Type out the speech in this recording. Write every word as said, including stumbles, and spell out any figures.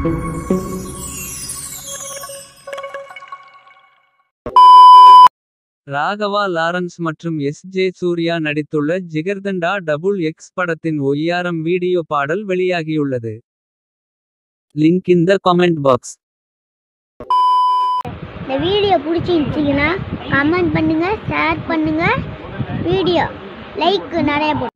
Raghava Lawrence மற்றும் S J Suryah நடித்துள்ள Jigarthanda double X படத்தின் ஒய்யாரம் வீடியோ பாடல் வெளியாகியுள்ளது. Link in the comment box. இந்த வீடியோ பிடிச்சிருந்துச்சுன்னா கமெண்ட் பண்ணுங்க, ஷேர் பண்ணுங்க, வீடியோ லைக் நிறைய போடுங்க.